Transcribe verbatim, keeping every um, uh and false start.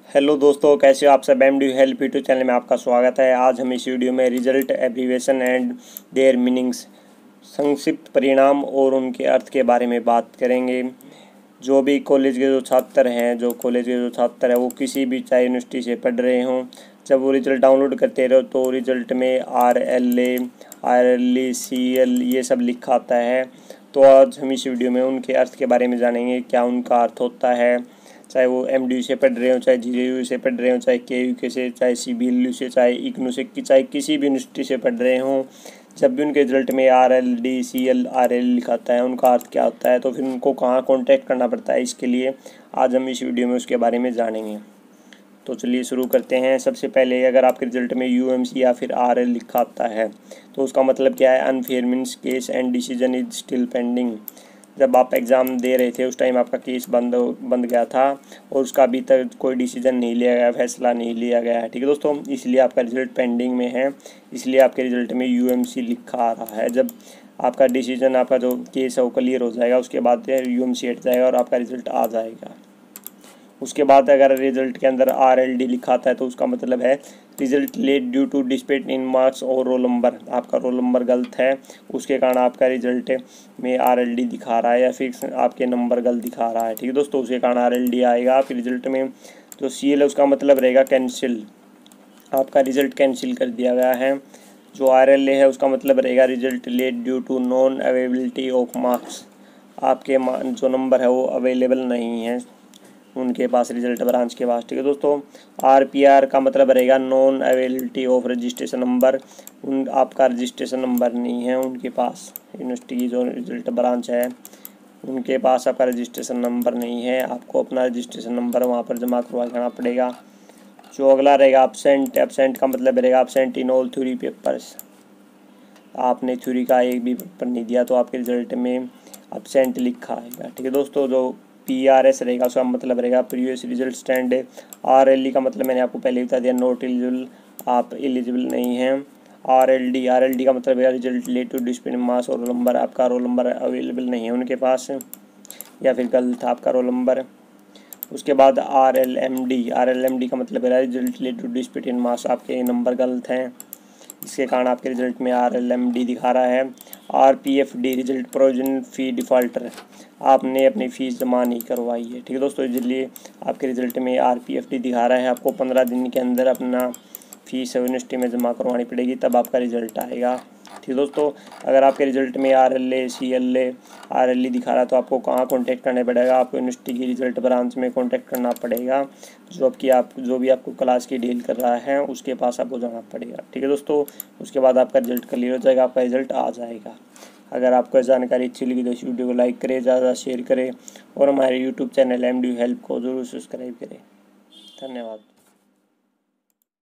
Hello दोस्तों, कैसे हो आप सब। M D help YouTube channel में आपका स्वागत है। आज हम इस वीडियो में result, abbreviation and their meanings, संक्षिप्त परिणाम और उनके अर्थ के बारे में बात करेंगे। जो भी कॉलेज के जो छात्र हैं जो कॉलेज के जो छात्र हैं वो किसी भी चाहे यूनिवर्सिटी से पढ़ रहे हों, जब वो रिज़ल्ट डाउनलोड करते रहो तो रिज़ल्ट में R L A R L E C L ये सब लिखा आता है। तो आज हम इस वीडियो में उनके अर्थ के बारे में जानेंगे, क्या उनका अर्थ होता है। चाहे वो एम डी यू से पढ़ रहे हो, चाहे जी यू से पढ़ रहे हो, चाहे के यू के से, चाहे सी बी एल यू से, चाहे इग्नू से, चाहे किसी भी यूनिवर्सिटी से पढ़ रहे हों, जब भी उनके रिजल्ट में R L D C L R L लिखाता है उनका अर्थ क्या होता है, तो फिर उनको कहाँ कॉन्टैक्ट करना पड़ता है। इसके लिए आज हम इस वीडियो में उसके बारे में जानेंगे। तो चलिए शुरू करते हैं। सबसे पहले अगर आपके रिजल्ट में यू एम सी या फिर आर एल लिखा आता है तो उसका मतलब क्या है। Unfair means case and decision is still pending. जब आप एग्ज़ाम दे रहे थे उस टाइम आपका केस बंद बंद गया था और उसका अभी तक कोई डिसीजन नहीं लिया गया, फैसला नहीं लिया गया है। ठीक है दोस्तों, इसलिए आपका रिज़ल्ट पेंडिंग में है, इसलिए आपके रिज़ल्ट में यू एम सी लिखा आ रहा है। जब आपका डिसीजन, आपका जो केस है वो क्लियर हो जाएगा, उसके बाद यू एम सी हट जाएगा और आपका रिज़ल्ट आ जाएगा। उसके बाद अगर रिजल्ट के अंदर आर एल डी लिखा आता है तो उसका मतलब है result late due to dispute in marks और रोल नंबर। आपका रोल नंबर गलत है, उसके कारण आपका रिजल्ट में आर एल डी दिखा रहा है या फिर आपके नंबर गलत दिखा रहा है। ठीक है दोस्तों, उसके कारण आर एल डी आएगा आपके रिजल्ट में। तो सी एल है उसका मतलब रहेगा कैंसिल, आपका रिजल्ट कैंसिल कर दिया गया है। जो आर एल ए है उसका मतलब रहेगा result late due to non availability of marks. आपके जो नंबर है वो अवेलेबल नहीं है उनके पास, रिजल्ट ब्रांच के पास। ठीक है दोस्तों, आर पी आर का मतलब रहेगा non availability of registration number. उन आपका रजिस्ट्रेशन नंबर नहीं है उनके पास, यूनिवर्सिटी की जो रिजल्ट ब्रांच है उनके पास आपका रजिस्ट्रेशन नंबर नहीं है। आपको अपना रजिस्ट्रेशन नंबर वहाँ पर जमा करवाना पड़ेगा। जो अगला रहेगा एब्सेंट। एब्सेंट का मतलब रहेगा absent in all theory papers. आपने थ्योरी का एक भी पेपर नहीं दिया तो आपके रिजल्ट में एब्सेंट लिखा आएगा। ठीक है दोस्तों, जो पी आर एस रहेगा उसका मतलब रहेगा previous result stand. R L D का मतलब मैंने आपको पहले बता दिया, नॉट एलिजिबल, आप एलिजिबल नहीं हैं। R L D R L D का मतलब है result late to display marks और रोल नंबर। आपका रोल नंबर अवेलेबल नहीं है उनके पास या फिर गलत आपका रोल नंबर। उसके बाद R L M D R L M D का मतलब है result late to display in marks, आपके नंबर गलत हैं, इसके कारण आपके रिजल्ट में आर एल एम डी दिखा रहा है। R P F D result provision fee defaulter, आपने अपनी फ़ीस जमा नहीं करवाई है। ठीक है दोस्तों, इसलिए आपके रिजल्ट में आर पी एफ डी दिखा रहा है। आपको पंद्रह दिन के अंदर अपना फ़ीस यूनिवर्सिटी में जमा करवानी पड़ेगी, तब आपका रिजल्ट आएगा। ठीक है दोस्तों, अगर आपके रिजल्ट में R L A C L A R L E दिखा रहा है तो आपको कहाँ कॉन्टैक्ट करना पड़ेगा। आपको यूनिवर्सिटी की रिजल्ट ब्रांच में कॉन्टैक्ट करना पड़ेगा। जो आपकी आप जो भी आपको क्लास की डील कर रहा है उसके पास आपको जाना पड़ेगा। ठीक है दोस्तों, उसके बाद आपका रिजल्ट क्लियर हो जाएगा, आपका रिजल्ट आ जाएगा। अगर आपको जानकारी अच्छी लगी तो इस वीडियो को लाइक करें, ज़्यादा शेयर करें और हमारे YouTube channel M D help को ज़रूर सब्सक्राइब करें। धन्यवाद।